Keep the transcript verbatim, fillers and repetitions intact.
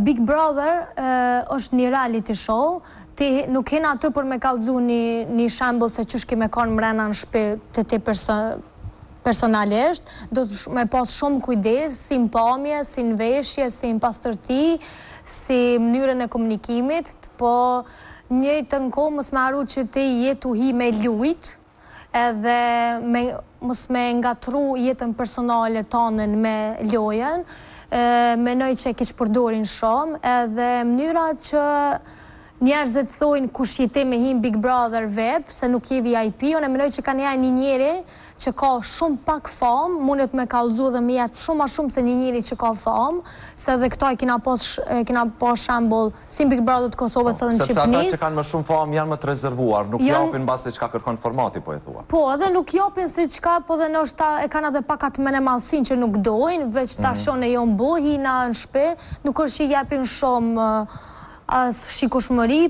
Big Brother është një reality show, ti nuk kena atë për me kallëzu një shembull se qysh ke me kanë mrena në shtëpi të ti personalisht, do të me pas shumë kujdes, si në pamje, si në veshje, si në pastërti, si mënyrën e komunikimit, po njëjtë në kohë mos me haru që ti jetu hi me lujt, edhe mos me ngatru jetën personale tonën me lojen, menoj që e kish përdorin shumë, edhe mënyra që njerëzit thojnë kush jete me him Big Brother web, se nuk je V I P, unë e menoj që ka njerë një njeri që ka shumë pak famë, mundet me kallëzu dhe me jetë shumë ma shumë se një njeri që ka famë, se dhe këta e kina pas shembull si Big Brother të Kosovës edhe në Shqipënis. Sepse ata që kanë më shumë famë janë më të rezervuar, nuk japin base që ka kërkon formati, po e thua. Po, edhe nuk japin si qka, po dhe nështë e kanë edhe pakat mene malsin që nuk dojnë, veç ta shone jo mbo, hina në shpe, nuk është që japin shumë as shikueshmëri,